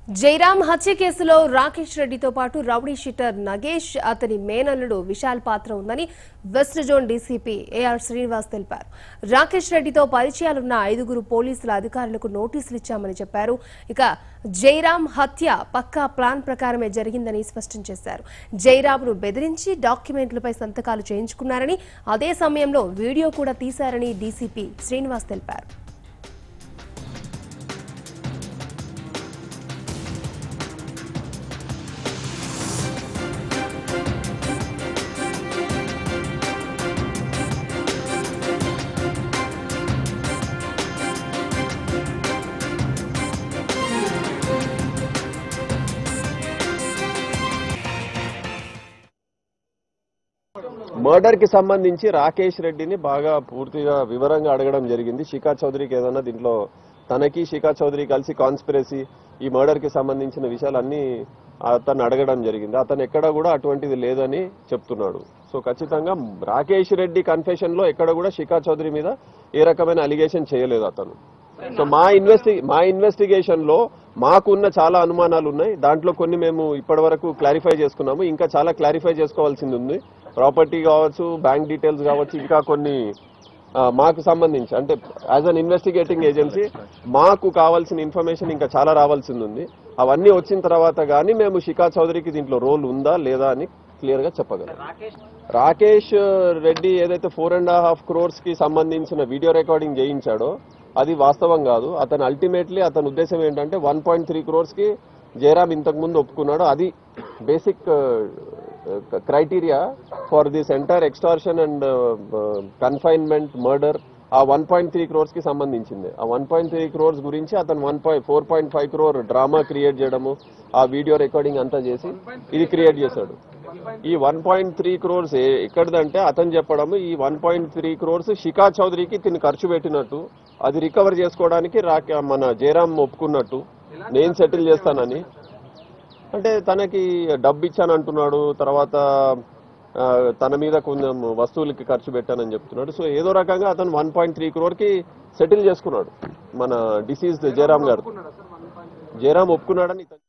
జైరాం హత్య కేసులో రాకేష్ రెడ్డితో పాటు రౌడీ షీటర్ నగేష్ అతని మేనల్లుడు విశాల్ పాత్ర ఉందని west zone DCP AR Srinivas తెలిపారు. రాకేష్ రెడ్డితో పరిచయాలున్న 5 పోలీసుల అధికారులకు నోటీసులు ఇచ్చామని చెప్పారు. ఇక జైరాం హత్య పక్కా ప్లాన్ ప్రకారమే జరిగిందని స్పష్టం చేశారు. జైరాంను బెదిరించి డాక్యుమెంట్లపై సంతకాలు చేయించుకున్నారని, అదే సమయంలో వీడియో కూడా తీశారని డీసీపీ శ్రీనివాస్ తెలిపారు. మర్డర్ కి సంబంధించి రాకేష్ రెడ్డిని బాగా పూర్తిగా వివరంగా అడగడం జరిగింది. శిఖా చౌదరికి ఏదన్నా దీంట్లో తనకి శిఖా చౌదరి కలిసి కాన్స్పిరసీ ఈ మర్డర్ కి సంబంధించిన విషయాలన్నీ అతను అడగడం జరిగింది. అతను ఎక్కడ కూడా అటువంటిది లేదని చెప్తున్నాడు. సో ఖచ్చితంగా రాకేష్ రెడ్డి కన్ఫెషన్ లో ఎక్కడ కూడా శిఖా చౌదరి మీద ఏ రకమైన అలిగేషన్ చేయలేదు అతను. సో మా ఇన్వెస్టిగేషన్ లో మాకున్న చాలా అనుమానాలు ఉన్నాయి. దాంట్లో కొన్ని మేము ఇప్పటి వరకు క్లారిఫై చేసుకున్నాము. ఇంకా చాలా క్లారిఫై చేసుకోవాల్సింది ఉంది. ప్రాపర్టీ కావచ్చు, బ్యాంక్ డీటెయిల్స్ కావచ్చు, ఇంకా కొన్ని మాకు సంబంధించి అంటే యాజ్ అన్ ఇన్వెస్టిగేటింగ్ ఏజెన్సీ మాకు కావాల్సిన ఇన్ఫర్మేషన్ ఇంకా చాలా రావాల్సింది ఉంది. అవన్నీ వచ్చిన తర్వాత కానీ మేము శిఖా చౌదరికి దీంట్లో రోల్ ఉందా లేదా అని క్లియర్ గా చెప్పగలం. రాకేష్ రెడ్డి ఏదైతే 4.5 crores కి సంబంధించిన వీడియో రికార్డింగ్ చేయించాడో అది వాస్తవం కాదు. అతను అల్టిమేట్లీ అతని ఉద్దేశం ఏంటంటే 1.3 crores కి జయరాం ఇంతకు ముందు ఒప్పుకున్నాడు. అది basic criteria for this entire extortion and confinement murder ఆ 1.3 crores కి సంబంధించింది. ఆ 1.3 crores గురించి అతను 4.5 crore డ్రామా క్రియేట్ చేయడము, ఆ వీడియో రికార్డింగ్ అంతా చేసి ఇది క్రియేట్ చేశాడు. ఈ 1.3 crores ఎక్కడిదంటే అతను చెప్పడము ఈ 1.3 crores శిఖా చౌదరికి తిని ఖర్చు పెట్టినట్టు, అది రికవర్ చేసుకోవడానికి మన జయరాం ఒప్పుకున్నట్టు, నేను సెటిల్ చేస్తానని. అంటే తనకి డబ్బు ఇచ్చానంటున్నాడు, తర్వాత తన మీద కొంచెం వస్తువులకి ఖర్చు పెట్టానని చెప్తున్నాడు. సో ఏదో రకంగా అతను 1.3 crore కి సెటిల్ చేసుకున్నాడు మన డిసీజ్డ్ జయరాం గారు. జయరాం ఒప్పుకున్నాడని